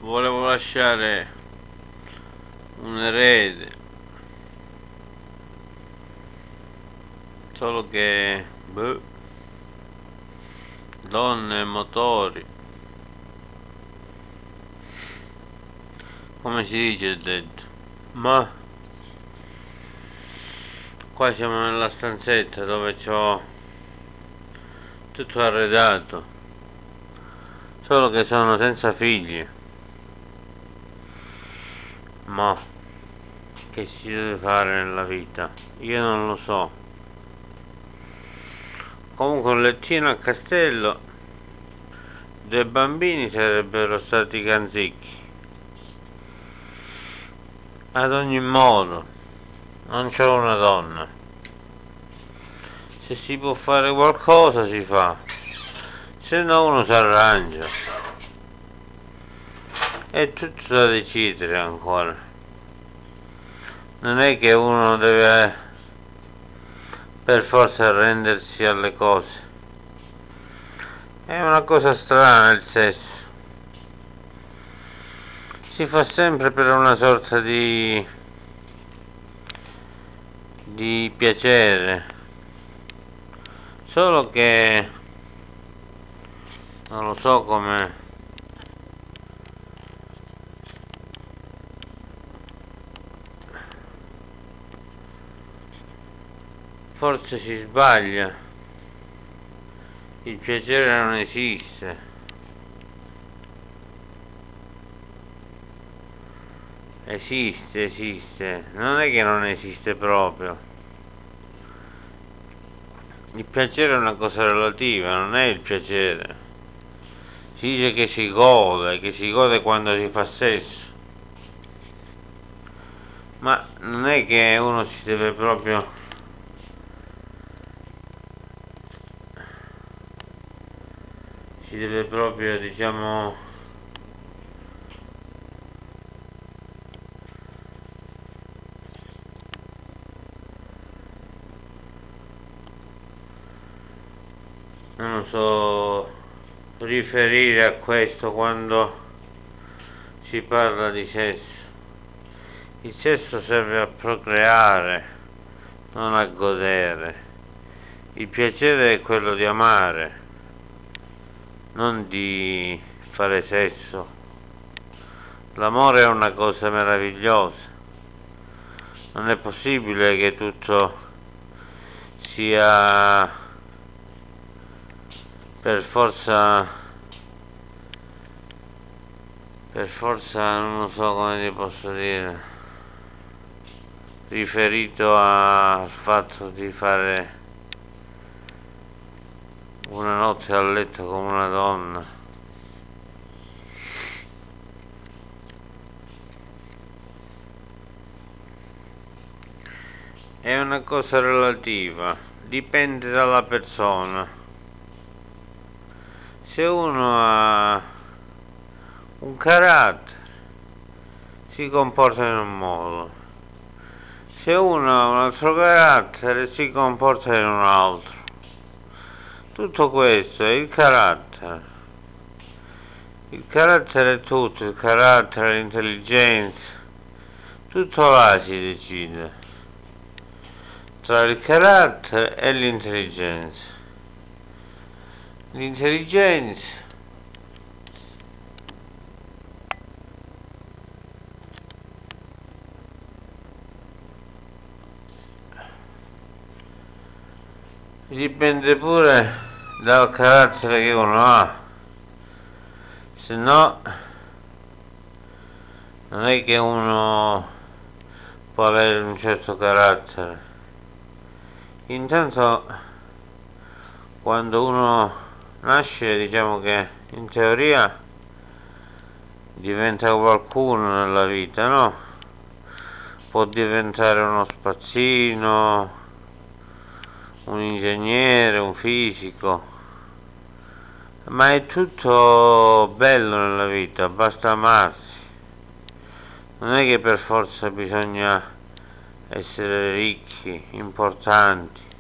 volevo lasciare un erede, solo che donne e motori, come si dice detto, ma qua siamo nella stanzetta dove c'ho tutto arredato, solo che sono senza figli. Ma che si deve fare nella vita? Io non lo so. Comunque un lettino a castello, 2 bambini sarebbero stati ganzicchi. Ad ogni modo, non c'è una donna. Se si può fare qualcosa si fa, se no uno si arrangia. È tutto da decidere ancora. Non è che uno deve per forza arrendersi alle cose. È una cosa strana il sesso. Si fa sempre per una sorta di piacere. Solo che non lo so come forse si sbaglia. Il piacere non esiste. Esiste. Non è che non esiste proprio. Il piacere è una cosa relativa, non è il piacere. Si dice che si gode quando si fa sesso. Ma non è che uno si deve proprio diciamo non so riferire a questo quando si parla di sesso. Il sesso serve a procreare, non a godere. Il piacere è quello di amare, non di fare sesso. L'amore è una cosa meravigliosa. Non è possibile che tutto sia per forza non so come ti posso dire, riferito al fatto di fare una notte a letto con una donna. È una cosa relativa, dipende dalla persona. Se uno ha un carattere si comporta in un modo, se uno ha un altro carattere si comporta in un altro. Tutto questo è il carattere. Il carattere è tutto, il carattere, l'intelligenza, tutto là si decide tra il carattere e l'intelligenza. L'intelligenza dipende pure dal carattere che uno ha, se no non è che uno può avere un certo carattere. Intanto quando uno nasce, diciamo che in teoria diventa qualcuno nella vita, no? Può diventare uno spazzino, un ingegnere, un fisico, ma è tutto bello nella vita, basta amarsi. Non è che per forza bisogna essere ricchi, importanti.